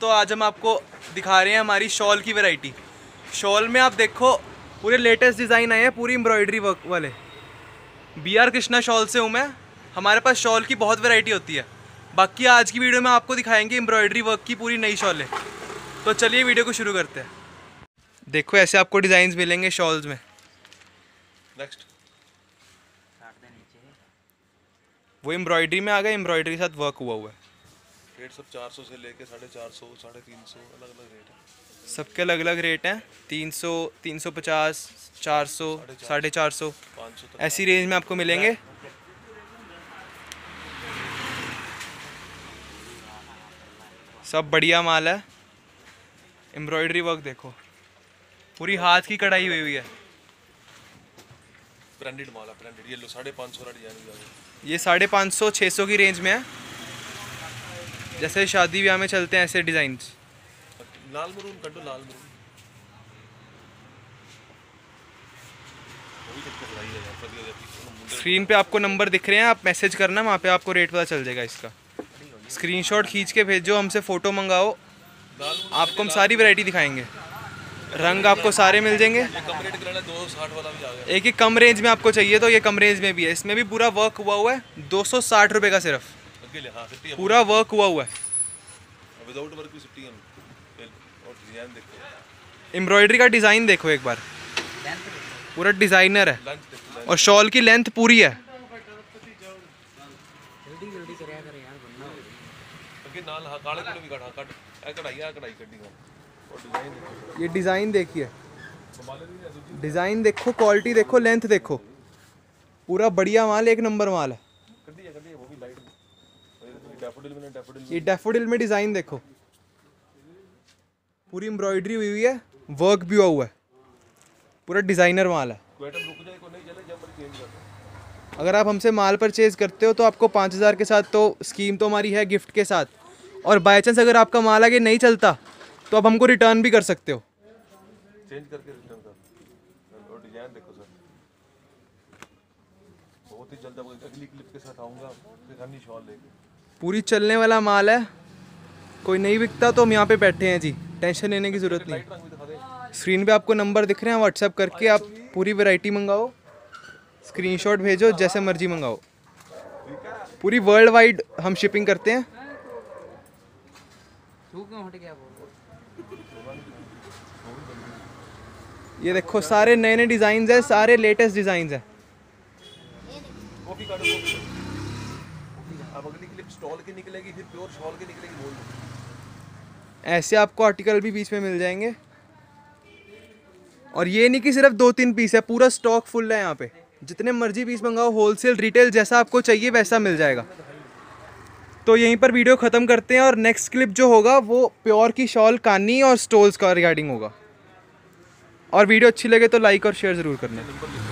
दोस्तों, आज हम आपको दिखा रहे हैं हमारी शॉल की वैरायटी। शॉल में आप देखो पूरे लेटेस्ट डिज़ाइन आए हैं, पूरी एम्ब्रॉयडरी वर्क वाले। BR कृष्णा शॉल से हूँ मैं। हमारे पास शॉल की बहुत वैरायटी होती है। बाकी आज की वीडियो में आपको दिखाएंगे एम्ब्रॉयडरी वर्क की पूरी नई शॉलें। तो चलिए वीडियो को शुरू करते हैं। देखो ऐसे आपको डिज़ाइंस मिलेंगे शॉल्स में। नेक्स्ट वो एम्ब्रॉयडरी में आ गया, एम्ब्रॉयडरी के साथ वर्क हुआ है। रेट सब 400 से लेके 450, 350 अलग अलग रेट है। सबके अलग अलग रेट हैं। 300, 350, 400, 450, 500 ऐसी रेंज में आपको मिलेंगे। सब बढ़िया माल है। एम्ब्रॉयडरी वर्क देखो, पूरी हाथ की कढ़ाई हुई हुई है। ब्रांडेड माल है, ब्रांडेड। ये लो 550 वाला डिजाइन भी आ गया। ये 550, 600 की रेंज में है। जैसे शादी ब्याह में चलते हैं ऐसे डिजाइन्स। लाल मरून कर दो, लाल मरून वो भी कितने कढ़ाई है यार, फटी हो जाती है। स्क्रीन पे आपको नंबर दिख रहे हैं, आप मैसेज करना, वहाँ पे आपको रेट पता चल जाएगा इसका। स्क्रीनशॉट खींच के भेजो, हमसे फ़ोटो मंगाओ, आपको हम सारी वैरायटी दिखाएंगे। रंग आपको सारे मिल जाएंगे। कम रेट का 260 वाला भी आ गया। एक कम रेंज में आपको चाहिए तो ये कम रेंज में भी है। इसमें भी पूरा वर्क हुआ है। 260 रुपये का सिर्फ हाँ, पूरा वर्क हुआ है। विदाउट वर्क भी 60 है। और डिजाइन देखो, एम्ब्रॉयडरी का डिज़ाइन देखो एक बार, पूरा डिज़ाइनर है। लंच देखो, और शॉल की लेंथ पूरी है। जल्दी कराया करे यार, बनना हो क्योंकि नाल काले कोले भी कट ए कढ़ाई कड्डी का। और डिजाइन देखो, ये डिज़ाइन देखिए, डिज़ाइन देखो, क्वालिटी देखो, लेंथ देखो, पूरा बढ़िया माल, एक नंबर माल है। कड्डी है वो भी लाइट में। डैफोडिल ये डैफोडिल में डिज़ाइन देखो, पूरी एम्ब्रॉयडरी हुई हुई है, वर्क भी हुआ है, पूरा डिज़ाइनर माल है। कोई आइटम रुक जाए, कोई नहीं चले, जब मर्जी चेंज कर दो। अगर आप हमसे माल परचेज़ करते हो तो आपको 5000 के साथ तो स्कीम तो हमारी है गिफ्ट के साथ। और बाई चांस अगर आपका माल आगे नहीं चलता तो आप हमको रिटर्न भी कर सकते हो। चेंज करके रिटर्न कर। और डिजाइन देखो सर, बहुत ही जल्द अगली क्लिप के साथ आऊँगा फिर अन्य शॉल लेके। पूरी चलने वाला माल है, कोई नहीं बिकता तो हम यहाँ पे बैठे हैं जी, टेंशन लेने की ज़रूरत नहीं। लाइट रंग भी दिखा दे। स्क्रीन पे आपको नंबर दिख रहे हैं, व्हाट्सएप करके आप पूरी वैरायटी मंगाओ, स्क्रीनशॉट भेजो, जैसे मर्जी मंगाओ। पूरी वर्ल्ड वाइड हम शिपिंग करते हैं। तू क्यों हट गया बोल। ये देखो सारे नए नए डिज़ाइन हैं, सारे लेटेस्ट डिज़ाइन हैं। कॉपी काटो, कॉपी। अब अगली क्लिप स्टॉल की निकलेगी, फिर प्योर शॉल की निकलेगी, बोल दो। ऐसे आपको आर्टिकल भी बीच में मिल जाएंगे। और ये नहीं कि सिर्फ 2-3 पीस है, पूरा स्टॉक फुल है यहाँ पे। जितने मर्जी पीस मंगाओ, होलसेल रिटेल जैसा आपको चाहिए वैसा मिल जाएगा। तो यहीं पर वीडियो ख़त्म करते हैं और नेक्स्ट क्लिप जो होगा वो प्योर की शॉल, कानी और स्टोल्स का रिगार्डिंग होगा। और वीडियो अच्छी लगे तो लाइक और शेयर ज़रूर करना।